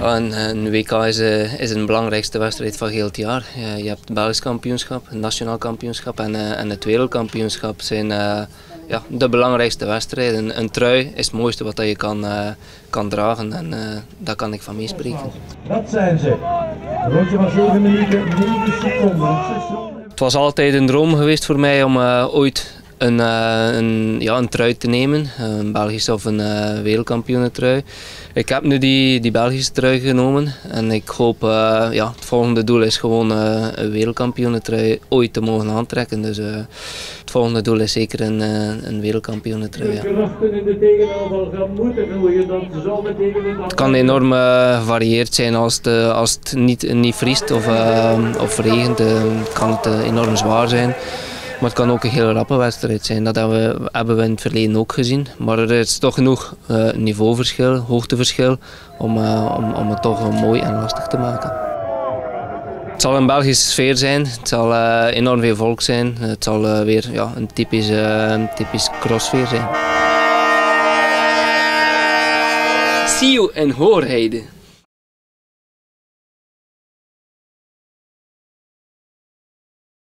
Een WK is een belangrijkste wedstrijd van heel het jaar. Je hebt het Belgisch kampioenschap, het nationaal kampioenschap en het wereldkampioenschap zijn de belangrijkste wedstrijden. Een trui is het mooiste wat je kan dragen en daar kan ik van meespreken. Dat zijn ze. Een rondje van 7 minuten, 9 seconden. Het was altijd een droom geweest voor mij om ooit een trui te nemen, een Belgische of een wereldkampioenentrui. Ik heb nu die Belgische trui genomen en ik hoop, het volgende doel is gewoon een wereldkampioenentrui ooit te mogen aantrekken. Dus het volgende doel is zeker een wereldkampioenentrui. Ja. Het kan enorm gevarieerd zijn als het niet vriest of regent, kan het enorm zwaar zijn. Maar het kan ook een heel rappe wedstrijd zijn, dat hebben we in het verleden ook gezien. Maar er is toch genoeg niveauverschil, hoogteverschil om het toch mooi en lastig te maken. Het zal een Belgische sfeer zijn, het zal enorm veel volk zijn, het zal weer een typisch crosssfeer zijn. See you in Hoorheide.